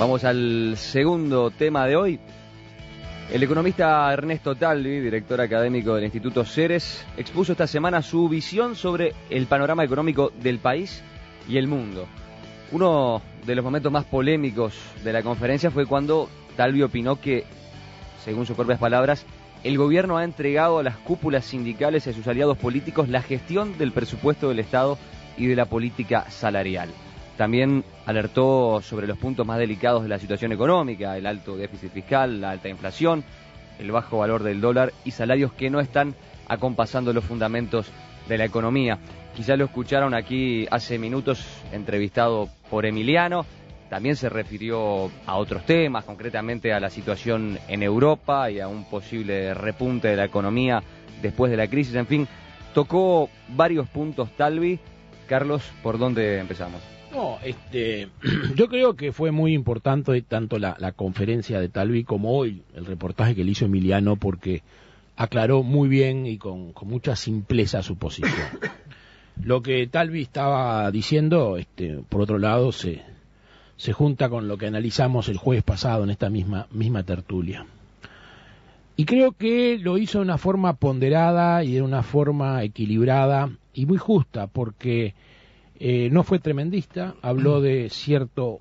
Vamos al segundo tema de hoy. El economista Ernesto Talvi, director académico del Instituto Ceres, expuso esta semana su visión sobre el panorama económico del país y el mundo. Uno de los momentos más polémicos de la conferencia fue cuando Talvi opinó que, según sus propias palabras, el gobierno ha entregado a las cúpulas sindicales y a sus aliados políticos la gestión del presupuesto del Estado y de la política salarial. También alertó sobre los puntos más delicados de la situación económica: el alto déficit fiscal, la alta inflación, el bajo valor del dólar y salarios que no están acompasando los fundamentos de la economía. Quizás lo escucharon aquí hace minutos, entrevistado por Emiliano. También se refirió a otros temas, concretamente a la situación en Europa y a un posible repunte de la economía después de la crisis. En fin, tocó varios puntos Talvi. Carlos, ¿por dónde empezamos? No, yo creo que fue muy importante tanto la conferencia de Talvi como hoy el reportaje que le hizo Emiliano, porque aclaró muy bien y con mucha simpleza su posición. Lo que Talvi estaba diciendo, por otro lado, se junta con lo que analizamos el jueves pasado en esta misma tertulia. Y creo que lo hizo de una forma ponderada y de una forma equilibrada y muy justa, porque no fue tremendista, habló de cierto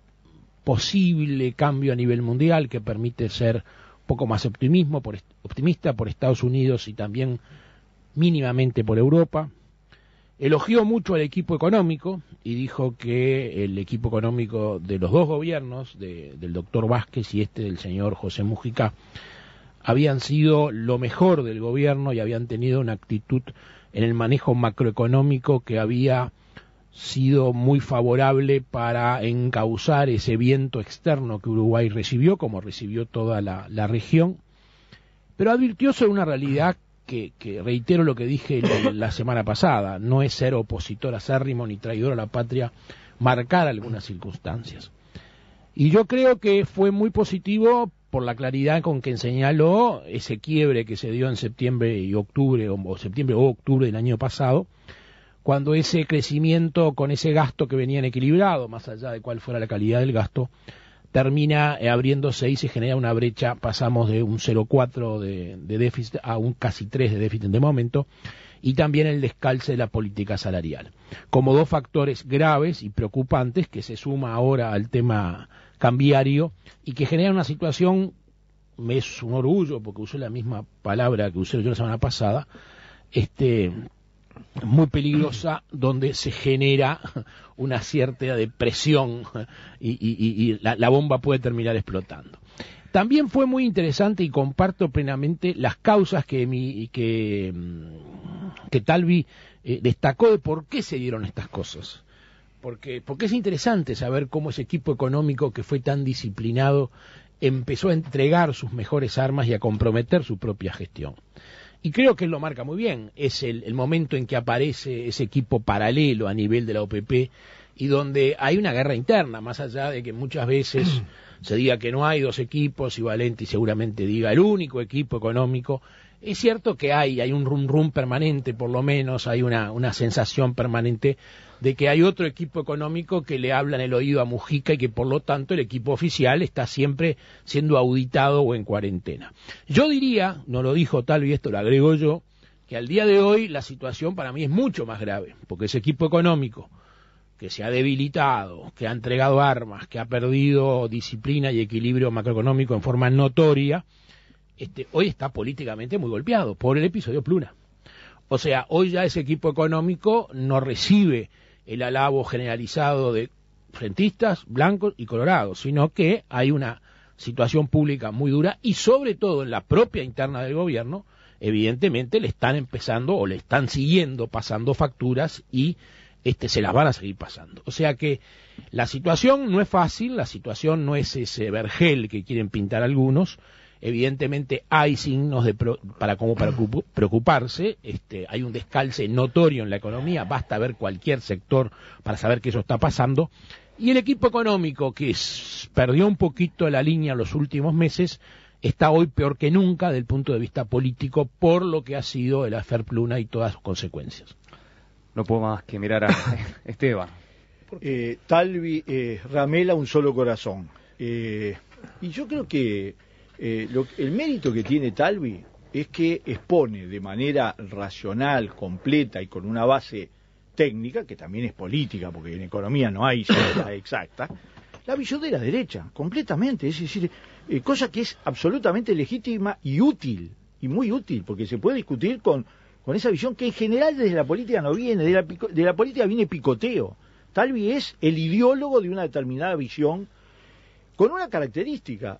posible cambio a nivel mundial que permite ser un poco más optimista por Estados Unidos y también mínimamente por Europa. Elogió mucho al equipo económico y dijo que el equipo económico de los dos gobiernos, del doctor Vázquez y del señor José Mújica, habían sido lo mejor del gobierno y habían tenido una actitud en el manejo macroeconómico que había sido muy favorable para encauzar ese viento externo que Uruguay recibió, como recibió toda la región, pero advirtió sobre una realidad que reitero lo que dije la semana pasada: no es ser opositor acérrimo ni traidor a la patria marcar algunas circunstancias. Y yo creo que fue muy positivo por la claridad con que señaló ese quiebre que se dio en septiembre y octubre, o septiembre o octubre del año pasado, cuando ese crecimiento con ese gasto que venían equilibrado, más allá de cuál fuera la calidad del gasto, termina abriéndose y se genera una brecha. Pasamos de un 0,4 de déficit a un casi 3 de déficit de momento, y también el descalce de la política salarial, como dos factores graves y preocupantes que se suma ahora al tema cambiario y que genera una situación, es un orgullo porque usé la misma palabra que usé yo la semana pasada, muy peligrosa, donde se genera una cierta depresión y la bomba puede terminar explotando. También fue muy interesante y comparto plenamente las causas que Talvi destacó de por qué se dieron estas cosas. Porque es interesante saber cómo ese equipo económico que fue tan disciplinado empezó a entregar sus mejores armas y a comprometer su propia gestión. Y creo que él lo marca muy bien. Es el momento en que aparece ese equipo paralelo a nivel de la OPP y donde hay una guerra interna, más allá de que muchas veces se diga que no hay dos equipos y Valenti seguramente diga el único equipo económico. Es cierto que hay un rum permanente, por lo menos hay una sensación permanente de que hay otro equipo económico que le habla en el oído a Mujica y que por lo tanto el equipo oficial está siempre siendo auditado o en cuarentena. Yo diría, no lo dijo Talvi, esto lo agrego yo, que al día de hoy la situación para mí es mucho más grave, porque ese equipo económico que se ha debilitado, que ha entregado armas, que ha perdido disciplina y equilibrio macroeconómico en forma notoria, hoy está políticamente muy golpeado por el episodio Pluna. O sea, hoy ya ese equipo económico no recibe el alabo generalizado de frentistas, blancos y colorados, sino que hay una situación pública muy dura y sobre todo en la propia interna del gobierno, evidentemente le están empezando o le están siguiendo pasando facturas y se las van a seguir pasando. O sea que la situación no es fácil, la situación no es ese vergel que quieren pintar algunos. Evidentemente hay signos para preocuparse, hay un descalce notorio en la economía, basta ver cualquier sector para saber que eso está pasando, y el equipo económico que perdió un poquito la línea en los últimos meses está hoy peor que nunca desde el punto de vista político por lo que ha sido el affair Pluna y todas sus consecuencias. No puedo más que mirar a Esteban. Talvi, Ramela, un solo corazón. Y yo creo que el mérito que tiene Talvi es que expone de manera racional, completa y con una base técnica, que también es política, porque en economía no hay ciencia exacta, la visión de la derecha, completamente, es decir, cosa que es absolutamente legítima y útil, y muy útil, porque se puede discutir con esa visión que en general desde la política no viene, de la política viene picoteo. Talvi es el ideólogo de una determinada visión, con una característica,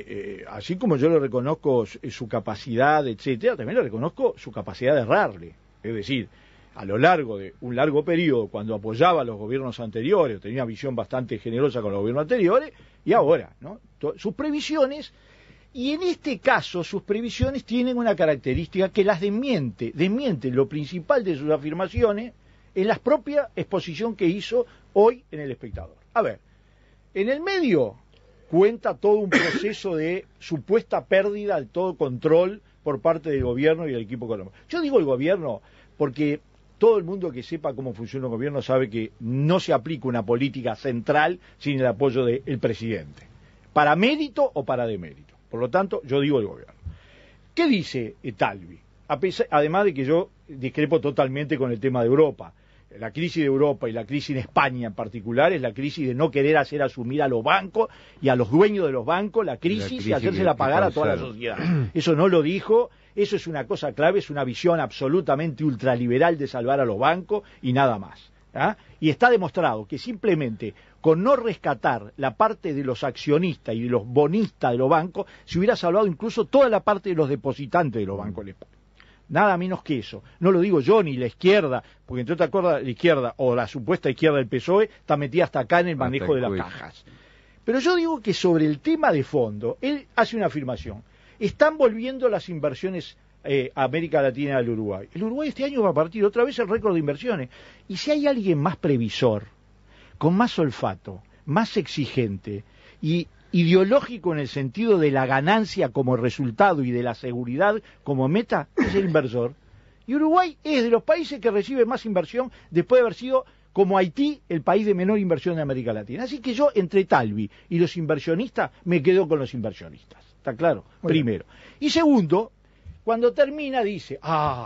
así como yo le reconozco su capacidad, etcétera, también le reconozco su capacidad de errarle, es decir, a lo largo de un largo periodo, cuando apoyaba a los gobiernos anteriores, tenía una visión bastante generosa con los gobiernos anteriores, y ahora, ¿no? Sus previsiones, y en este caso sus previsiones tienen una característica que las desmiente lo principal de sus afirmaciones en la propia exposición que hizo hoy en El Espectador. A ver, en el medio cuenta todo un proceso de supuesta pérdida de todo control por parte del gobierno y del equipo económico. Yo digo el gobierno porque todo el mundo que sepa cómo funciona un gobierno sabe que no se aplica una política central sin el apoyo del presidente, para mérito o para demérito. Por lo tanto, yo digo el gobierno. ¿Qué dice Talvi? Además de que yo discrepo totalmente con el tema de Europa. La crisis de Europa y la crisis en España en particular es la crisis de no querer hacer asumir a los bancos y a los dueños de los bancos la crisis y hacérsela pagar a toda la sociedad. Eso no lo dijo, eso es una cosa clave, es una visión absolutamente ultraliberal de salvar a los bancos y nada más. Y está demostrado que simplemente con no rescatar la parte de los accionistas y de los bonistas de los bancos, se hubiera salvado incluso toda la parte de los depositantes de los bancos en España. Nada menos que eso. No lo digo yo ni la izquierda, porque entre otras cosas la izquierda o la supuesta izquierda del PSOE está metida hasta acá en el manejo de las cajas. Pero yo digo que sobre el tema de fondo, él hace una afirmación. Están volviendo las inversiones a América Latina y al Uruguay. El Uruguay este año va a partir otra vez el récord de inversiones. Y si hay alguien más previsor, con más olfato, más exigente y ideológico en el sentido de la ganancia como resultado y de la seguridad como meta, es el inversor. Y Uruguay es de los países que recibe más inversión después de haber sido, como Haití, el país de menor inversión de América Latina. Así que yo, entre Talvi y los inversionistas, me quedo con los inversionistas. ¿Está claro? Bueno. Primero. Y segundo, cuando termina dice,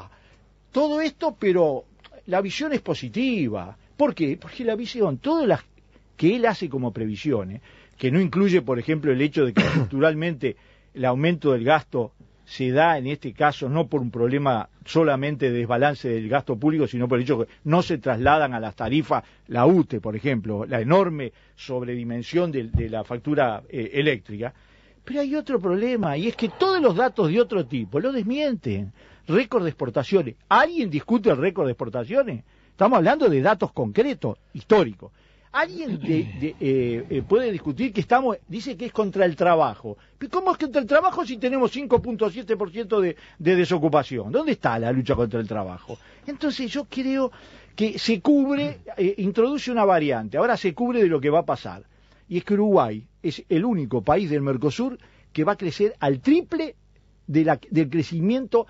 todo esto, pero la visión es positiva. ¿Por qué? Porque la visión, todas las que él hace como previsiones, que no incluye, por ejemplo, el hecho de que estructuralmente el aumento del gasto se da, en este caso, no por un problema solamente de desbalance del gasto público, sino por el hecho que no se trasladan a las tarifas, la UTE, por ejemplo, la enorme sobredimensión de la factura eléctrica. Pero hay otro problema, y es que todos los datos de otro tipo lo desmienten. Récord de exportaciones. ¿Alguien discute el récord de exportaciones? Estamos hablando de datos concretos, históricos. Alguien puede discutir que dice que es contra el trabajo. ¿Pero cómo es contra el trabajo si tenemos 5.7% de desocupación? ¿Dónde está la lucha contra el trabajo? Entonces yo creo que se cubre, introduce una variante, ahora se cubre de lo que va a pasar. Y es que Uruguay es el único país del Mercosur que va a crecer al triple del crecimiento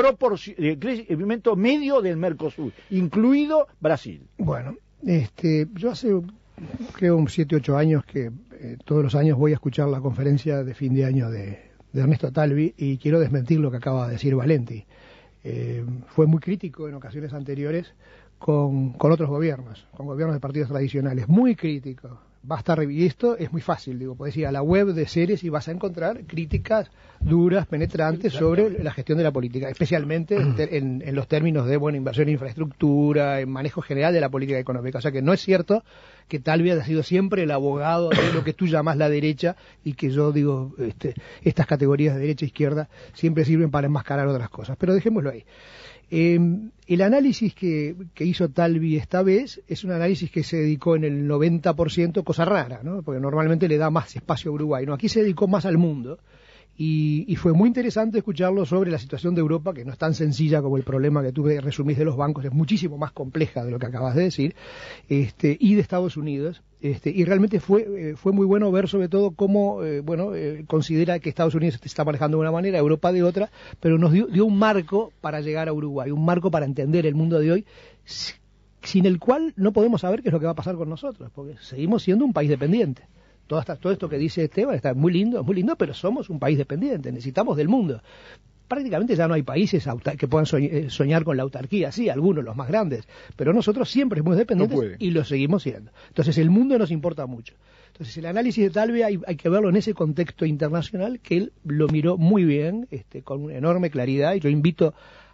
medio del Mercosur, incluido Brasil. Bueno, yo hace creo 7-8 años que todos los años voy a escuchar la conferencia de fin de año de Ernesto Talvi y quiero desmentir lo que acaba de decir Valenti. Fue muy crítico en ocasiones anteriores con otros gobiernos, con gobiernos de partidos tradicionales, muy crítico. Basta revisar esto, es muy fácil, podés ir a la web de Ceres y vas a encontrar críticas duras, penetrantes sobre la gestión de la política, especialmente en los términos de inversión en infraestructura, en manejo general de la política económica. O sea que no es cierto que Talvi haya sido siempre el abogado de lo que tú llamas la derecha y que yo digo, estas categorías de derecha e izquierda siempre sirven para enmascarar otras cosas. Pero dejémoslo ahí. El análisis que hizo Talvi esta vez es un análisis que se dedicó en el 90%, cosa rara, ¿no? Porque normalmente le da más espacio a Uruguay, ¿no? Aquí se dedicó más al mundo y fue muy interesante escucharlo sobre la situación de Europa, que no es tan sencilla como el problema que tú resumís de los bancos, es muchísimo más compleja de lo que acabas de decir, y de Estados Unidos. Y realmente fue muy bueno ver sobre todo cómo considera que Estados Unidos se está manejando de una manera, Europa de otra, pero nos dio un marco para llegar a Uruguay, un marco para entender el mundo de hoy, sin el cual no podemos saber qué es lo que va a pasar con nosotros, porque seguimos siendo un país dependiente. todo esto que dice Esteban está muy lindo, pero somos un país dependiente, necesitamos del mundo. Prácticamente ya no hay países que puedan soñar con la autarquía, sí, algunos, los más grandes, pero nosotros siempre somos dependientes y lo seguimos siendo. Entonces el mundo nos importa mucho. Entonces el análisis de Talvi hay que verlo en ese contexto internacional, que él lo miró muy bien, con una enorme claridad, y yo invito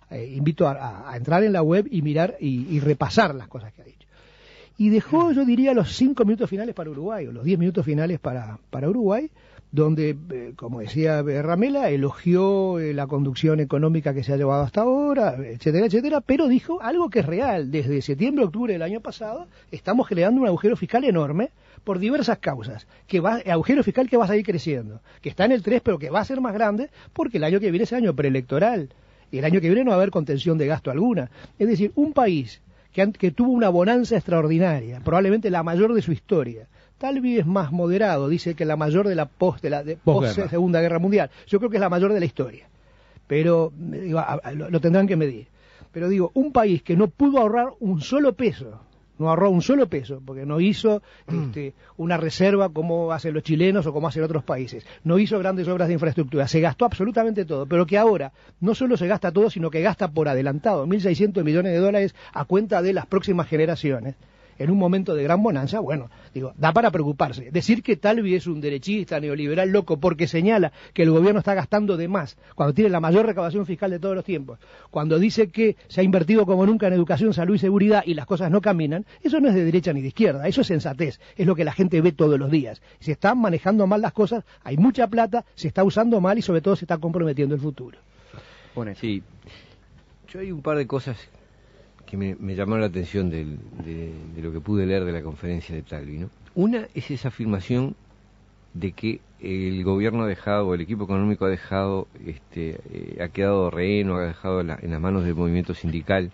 a entrar en la web y mirar y repasar las cosas que ha dicho. Y dejó, yo diría, los 5 minutos finales para Uruguay, o los 10 minutos finales para Uruguay, donde, como decía Ramela, elogió la conducción económica que se ha llevado hasta ahora, etcétera, etcétera, pero dijo algo que es real. Desde septiembre, octubre del año pasado, estamos creando un agujero fiscal enorme por diversas causas. Agujero fiscal que va a seguir creciendo, que está en el 3, pero que va a ser más grande, porque el año que viene es año preelectoral, y el año que viene no va a haber contención de gasto alguna. Es decir, un país que tuvo una bonanza extraordinaria, probablemente la mayor de su historia. Talvi es más moderado, dice que la mayor de la post Segunda Guerra Mundial. Yo creo que es la mayor de la historia, pero lo tendrán que medir. Pero digo, un país que no pudo ahorrar un solo peso, porque no hizo una reserva como hacen los chilenos o como hacen otros países, no hizo grandes obras de infraestructura, se gastó absolutamente todo, pero que ahora no solo se gasta todo, sino que gasta por adelantado, 1.600 millones de dólares a cuenta de las próximas generaciones, en un momento de gran bonanza. Bueno, digo, da para preocuparse. Decir que Talvi es un derechista, neoliberal, loco, porque señala que el gobierno está gastando de más, cuando tiene la mayor recaudación fiscal de todos los tiempos, cuando dice que se ha invertido como nunca en educación, salud y seguridad y las cosas no caminan, eso no es de derecha ni de izquierda, eso es sensatez, es lo que la gente ve todos los días. Se están manejando mal las cosas, hay mucha plata, se está usando mal y sobre todo se está comprometiendo el futuro. Bueno, sí, yo hay un par de cosas que me llamaron la atención de lo que pude leer de la conferencia de Talvi, ¿no? Una es esa afirmación de que el gobierno ha dejado, el equipo económico ha dejado, ha quedado rehén o ha dejado en las manos del movimiento sindical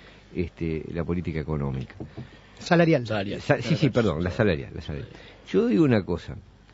la política económica. Salarial. La salarial. Yo digo una cosa,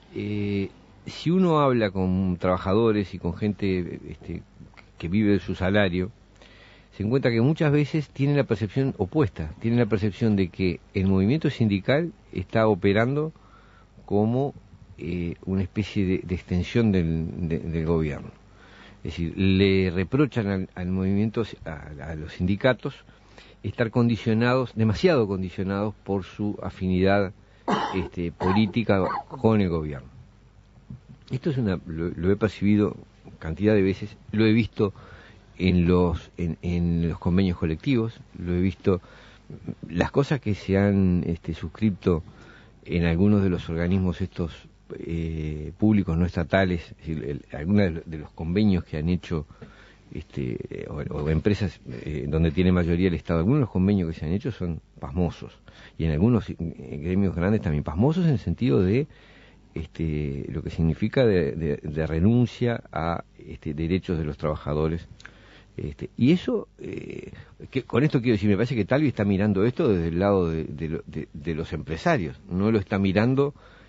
si uno habla con trabajadores y con gente que vive de su salario, se encuentra que muchas veces tienen la percepción opuesta, tienen la percepción de que el movimiento sindical está operando como una especie de extensión del gobierno. Es decir, le reprochan al movimiento, a los sindicatos, estar demasiado condicionados por su afinidad política con el gobierno. Esto es lo he percibido cantidad de veces, lo he visto en los convenios colectivos, lo he visto, las cosas que se han suscrito en algunos de los organismos estos públicos no estatales, es decir, algunos de los convenios que han hecho o empresas donde tiene mayoría el Estado, algunos de los convenios que se han hecho son pasmosos, y en algunos gremios grandes también pasmosos, en el sentido de lo que significa de renuncia a derechos de los trabajadores. Y eso, con esto quiero decir, me parece que Talvi está mirando esto desde el lado de los empresarios, no lo está mirando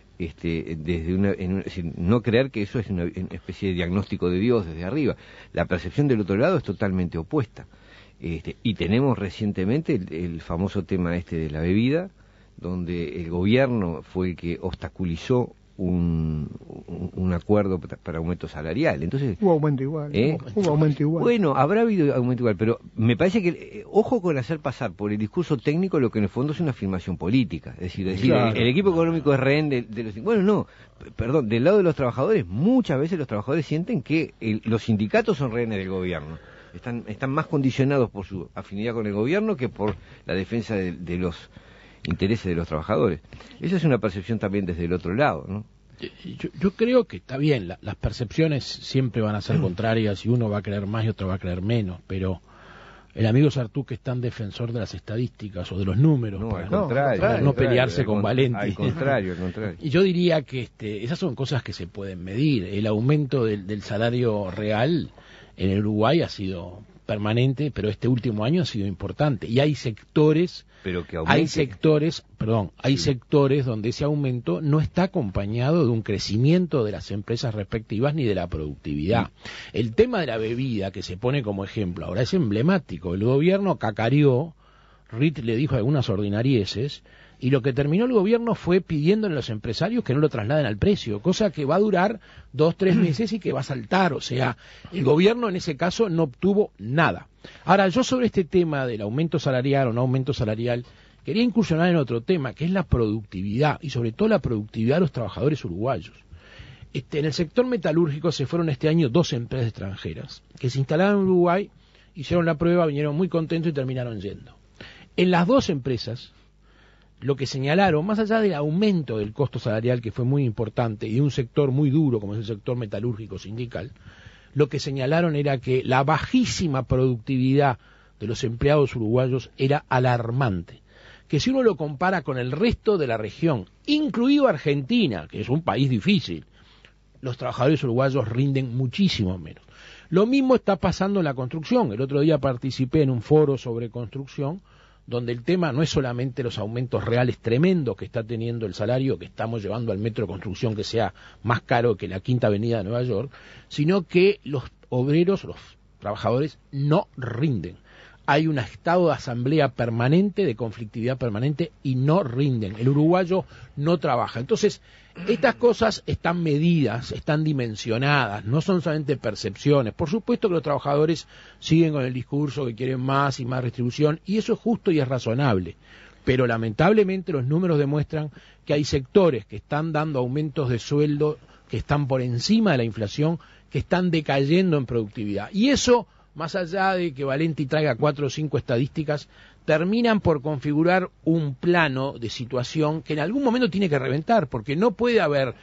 desde no creer que eso es una especie de diagnóstico de Dios desde arriba. La percepción del otro lado es totalmente opuesta. Y tenemos recientemente el famoso tema de la bebida, donde el gobierno fue el que obstaculizó un acuerdo para aumento salarial. Entonces hubo aumento igual. Hubo aumento igual. Bueno, habrá habido aumento igual, pero me parece que ojo con hacer pasar por el discurso técnico lo que en el fondo es una afirmación política. Es decir, claro, el equipo económico es rehén de los... Bueno, no, perdón, del lado de los trabajadores, muchas veces los trabajadores sienten que los sindicatos son rehenes del gobierno. Están más condicionados por su afinidad con el gobierno que por la defensa de los intereses de los trabajadores. Esa es una percepción también desde el otro lado, ¿no? Yo creo que está bien, las percepciones siempre van a ser contrarias y uno va a creer más y otro va a creer menos, pero el amigo Sartú, que es tan defensor de las estadísticas o de los números, para no pelearse con Valenti. Al contrario. Y yo diría que esas son cosas que se pueden medir. El aumento del salario real en el Uruguay ha sido permanente, pero este último año ha sido importante. Y hay sectores, hay sectores donde ese aumento no está acompañado de un crecimiento de las empresas respectivas ni de la productividad. El tema de la bebida, que se pone como ejemplo ahora, es emblemático. El gobierno cacareó, Ritt le dijo algunas ordinarieses, Y lo que terminó el gobierno fue pidiendo a los empresarios que no lo trasladen al precio, cosa que va a durar 2-3 meses y que va a saltar. O sea, el gobierno en ese caso no obtuvo nada. Ahora, yo sobre este tema del aumento salarial o no aumento salarial, quería incursionar en otro tema, que es la productividad, y sobre todo la productividad de los trabajadores uruguayos. En el sector metalúrgico se fueron este año 2 empresas extranjeras, que se instalaron en Uruguay, hicieron la prueba, vinieron muy contentos y terminaron yendo. En las 2 empresas, lo que señalaron, más allá del aumento del costo salarial, que fue muy importante, y de un sector muy duro, como es el sector metalúrgico sindical, lo que señalaron era que la bajísima productividad de los empleados uruguayos era alarmante. Que si uno lo compara con el resto de la región, incluido Argentina, que es un país difícil, los trabajadores uruguayos rinden muchísimo menos. Lo mismo está pasando en la construcción. El otro día participé en un foro sobre construcción, donde el tema no es solamente los aumentos reales tremendos que está teniendo el salario que estamos llevando al metro de construcción, que sea más caro que la Quinta Avenida de Nueva York, sino que los obreros, los trabajadores, no rinden. Hay un estado de asamblea permanente, de conflictividad permanente, y no rinden. El uruguayo no trabaja. Entonces, estas cosas están medidas, están dimensionadas, no son solamente percepciones. Por supuesto que los trabajadores siguen con el discurso que quieren más y más retribución, y eso es justo y es razonable. Pero lamentablemente los números demuestran que hay sectores que están dando aumentos de sueldo que están por encima de la inflación, que están decayendo en productividad. Y eso, más allá de que Valenti traiga 4 o 5 estadísticas, terminan por configurar un plano de situación que en algún momento tiene que reventar, porque no puede haber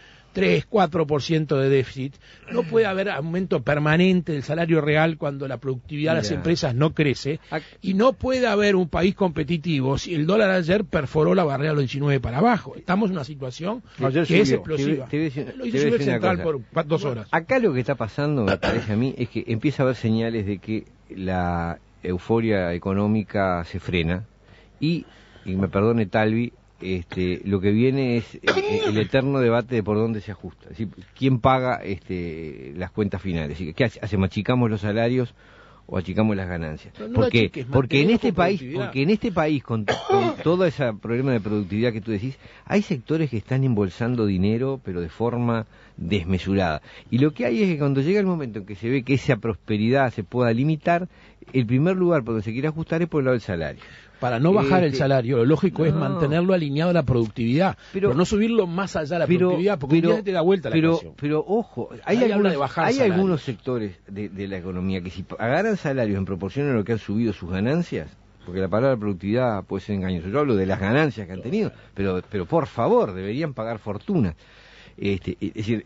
3-4% de déficit, no puede haber aumento permanente del salario real cuando la productividad de las empresas no crece, y no puede haber un país competitivo si el dólar ayer perforó la barrera de los 19 para abajo. Estamos en una situación que es explosiva. Lo hizo Subir Central por 2 horas. Acá lo que está pasando, me parece a mí, es que empieza a haber señales de que la euforia económica se frena y me perdone Talvi, lo que viene es el eterno debate de por dónde se ajusta, es decir, quién paga las cuentas finales, ¿qué hace? ¿Achicamos los salarios o achicamos las ganancias? Porque en este país con todo ese problema de productividad que tú decís, hay sectores que están embolsando dinero pero de forma desmesurada, y lo que hay es que cuando llega el momento en que se ve que esa prosperidad se pueda limitar, el primer lugar por donde se quiere ajustar es por el lado del salario. Para no bajar el salario, lo lógico es mantenerlo alineado a la productividad, pero no subirlo más allá de la productividad, porque un día te da vuelta la ecuación. Pero ojo, hay algunos sectores de la economía que si agarran salarios en proporción a lo que han subido sus ganancias, porque la palabra productividad puede ser engañosa, yo hablo de las ganancias que han tenido, pero por favor, deberían pagar fortuna. Es decir,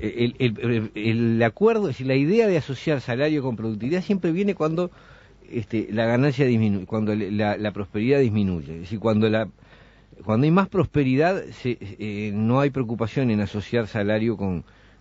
el acuerdo, es decir, la idea de asociar salario con productividad siempre viene cuando la ganancia disminuye, cuando la prosperidad disminuye. Es decir, cuando hay más prosperidad, no hay preocupación en asociar salario con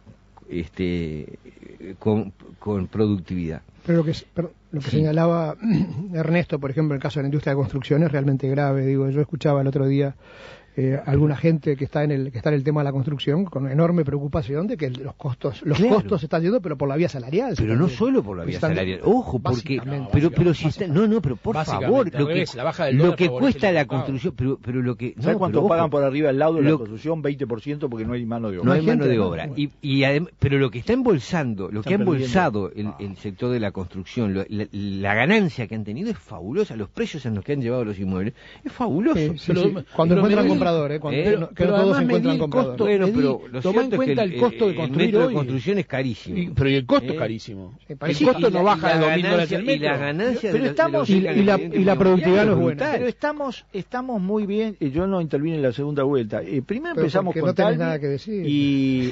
productividad. Pero lo que señalaba Ernesto, por ejemplo, en el caso de la industria de construcción es realmente grave. Digo, yo escuchaba el otro día alguna gente que está en el tema de la construcción con enorme preocupación de que los costos se están yendo, pero por la vía salarial. Pero no solo por la vía salarial, ojo, porque pero si está, pero por favor, lo que cuesta la construcción, pero lo que ¿sabes cuánto pagan por arriba al lado de la construcción? 20% porque no hay mano de obra. No hay mano de obra. Y además, pero lo que está embolsando, lo que ha embolsado el sector de la construcción, la ganancia que han tenido es fabulosa, los precios en los que han llevado los inmuebles es fabuloso. Cuando encuentran que no todos encuentran compradores. Toma en cuenta el costo de construir metro hoy. de construcción es carísimo. Pero y el costo es carísimo. El costo no baja de $2.000 el metro. Y la ganancia y la productividad no es buena. Pero estamos muy bien. Yo no intervine en la segunda vuelta. Primero empezamos con no tenés nada que decir. Y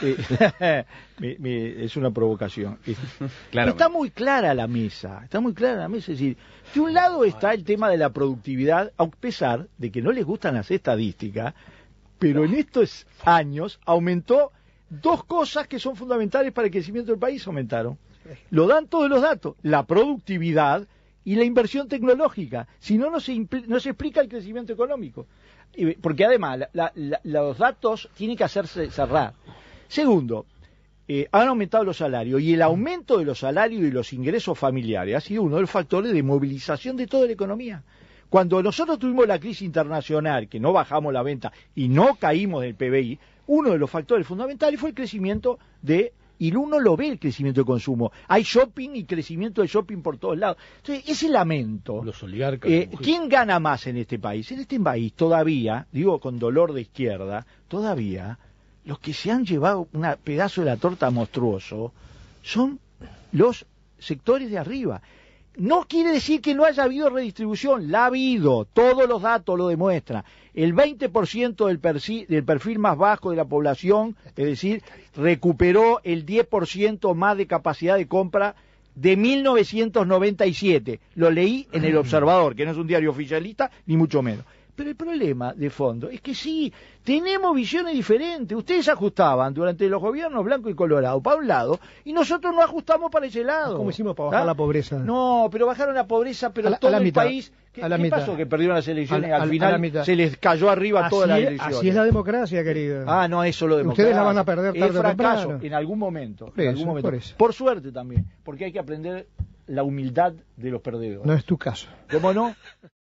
es una provocación. Claro. Está muy clara la mesa. Es decir, de un lado está el tema de la productividad, a pesar de que no les gustan las estadísticas, pero en estos años aumentó 2 cosas que son fundamentales para el crecimiento del país, aumentaron. Lo dan todos los datos, la productividad y la inversión tecnológica. Si no, no se explica el crecimiento económico. Porque además, los datos tienen que hacerse cerrar. Segundo, han aumentado los salarios, y el aumento de los salarios y los ingresos familiares ha sido uno de los factores de movilización de toda la economía. Cuando nosotros tuvimos la crisis internacional, que no bajamos la venta y no caímos del PBI, uno de los factores fundamentales fue el crecimiento y uno lo ve el crecimiento de consumo. Hay shopping y crecimiento de shopping por todos lados. Entonces, ese lamento. Los oligarcas. ¿Quién gana más en este país? En este país todavía, digo con dolor de izquierda, todavía los que se han llevado un pedazo de la torta monstruoso son los sectores de arriba. No quiere decir que no haya habido redistribución, la ha habido, todos los datos lo demuestran. El 20% del perfil más bajo de la población, es decir, recuperó el 10% más de capacidad de compra de 1997. Lo leí en El Observador, que no es un diario oficialista, ni mucho menos. Pero el problema de fondo es que sí, tenemos visiones diferentes. Ustedes ajustaban durante los gobiernos blanco y colorado para un lado y nosotros no ajustamos para ese lado. ¿Cómo hicimos para bajar la pobreza? No, pero bajaron la pobreza, pero todo el país. ¿Qué pasó? Que perdieron las elecciones, al final se les cayó arriba todas las elecciones. Así es la democracia, querido. No es solo democracia. Ustedes la van a perder tarde o temprano. En algún momento. Por eso. Por suerte también, porque hay que aprender la humildad de los perdedores. No es tu caso. ¿Cómo no?